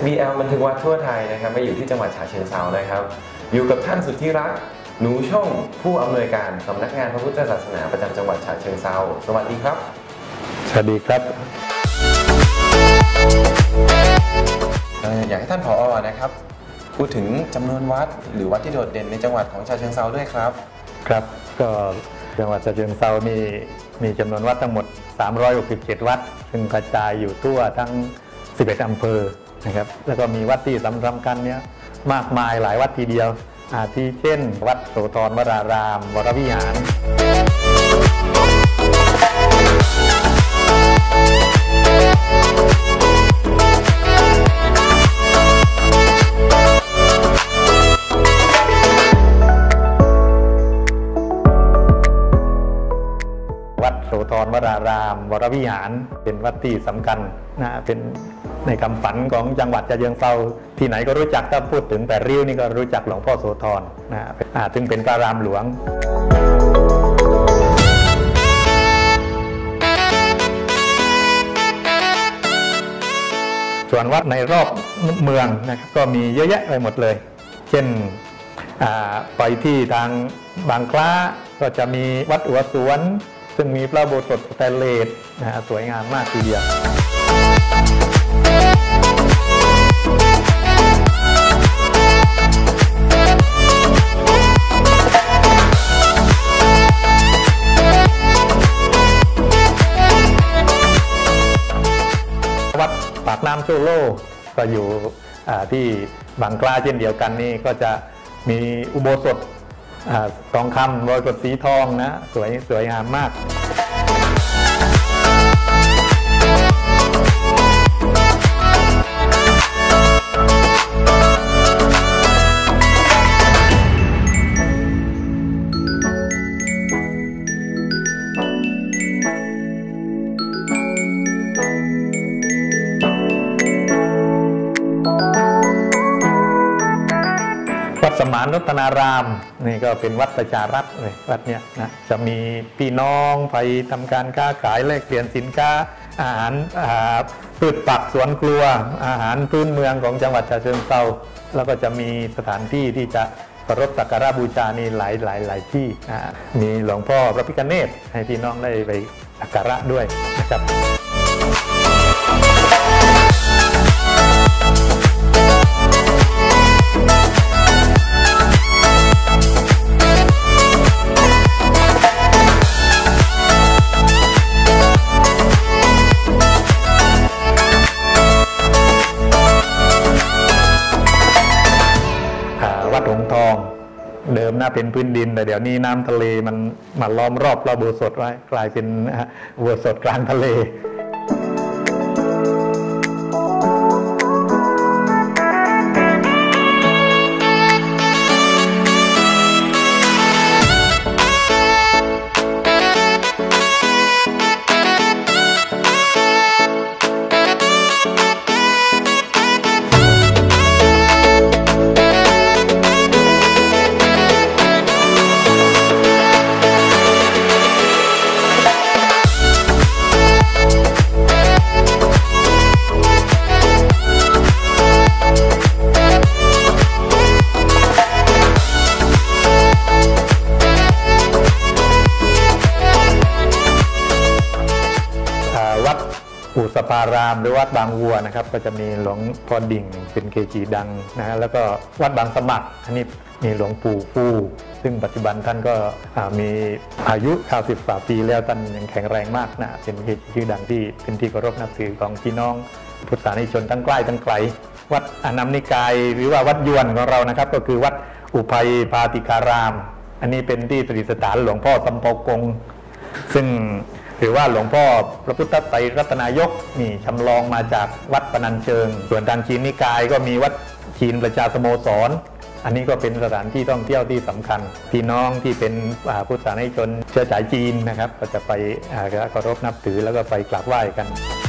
SBL บันทึกวัดทั่วไทยนะครับมาอยู่ที่จังหวัดฉะเชิงเทรานะครับอยู่กับท่านสุทธิรักษ์หนูช่งผู้อำนวยการสำนักงานพระพุทธศาสนาประจำจังหวัดฉะเชิงเทราสวัสดีครับสวัสดีครับอยากให้ท่านผอ.นะครับพูดถึงจำนวนวัดหรือวัดที่โดดเด่นในจังหวัดของฉะเชิงเทราด้วยครับครับก็จังหวัดฉะเชิงเทรามีจำนวนวัดทั้งหมด367วัดซึ่งกระจายอยู่ทั่วทั้ง11อำเภอนะครับแล้วก็มีวัดที่สำคัญเนี่ยมากมายหลายวัดทีเดียวอาทิเช่นวัดโสธรวรารามวรวิหารวัดโสธรวรารามวรวิหารเป็นวัดที่สำคัญนะเป็นในคำฝันของจังหวัดฉะเชิงเทราที่ไหนก็รู้จักถ้าพูดถึงแต่ริ้วนี่ก็รู้จักหลวงพ่อโสธรนะซึ่งเป็นพระรามหลวงส่วนวัดในรอบเมืองนะครับก็มีเยอะแยะไปหมดเลยเช่นไปที่ทางบางคล้าก็จะมีวัดหัวสวนซึ่งมีพระโบสถ์สแตนเลสสวยงามมากทีเดียววัดปากน้ำโชโลก็อยู่ที่บางคล้าเช่นเดียวกันนี่ก็จะมีอุโบสถทองคำโบสถ์สีทองนะสวยงามมากวัดสมานรัตนารามนี่ก็เป็นวัดประชารัฐเลยวัดเนี้ยนะจะมีพี่น้องไปทำการค้าขายแลกเปลี่ยนสินค้าอาหารพืชผักสวนครัวอาหารพื้นเมืองของจังหวัดฉะเชิงเทราแล้วก็จะมีสถานที่ที่จะเคารพสักการะบูชานี่หลายที่มีหลวงพ่อพระพิฆเนศให้พี่น้องได้ไปสักการะด้วยนะครับวัดหงส์ทองเดิมน่าเป็นพื้นดินแต่เดี๋ยวนี้น้ำทะเลมันมาล้อมรอบพระอุโบสถไว้กลายเป็นอุโบสถกลางทะเลอุสภารามหรือวัดบางวัวนะครับก็จะมีหลวงพ่อดิ่งเป็นเกจิดังนะแล้วก็วัดบางสมัครอันนี้มีหลวงปู่ฟูซึ่งปัจจุบันท่านก็มีอายุ90 กว่าปีแล้วท่านยังแข็งแรงมากนะเป็นเกจิชื่อดังที่เป็นที่เคารพนับถือของพี่น้องพุทธศาสนิกชนทั้งใกล้ทั้งไกลวัดอนัมนิกายหรือว่าวัดยวนของเรานะครับก็คือวัดอุภัยปาติการามอันนี้เป็นที่ประดิษฐานหลวงพ่อสัมภากงซึ่งหรือว่าหลวงพ่อพระพุทธไตรรัตนายกนี่จำลองมาจากวัดปนัญเชิงส่วนทางจีนนิกายก็มีวัดจีนประชาสโมสรอันนี้ก็เป็นสถานที่ท่องเที่ยวที่สำคัญพี่น้องที่เป็นพุทธศาสนิกชนเชื้อสายจีนนะครับก็จะไปเคารพนับถือแล้วก็ไปกราบไหว้กัน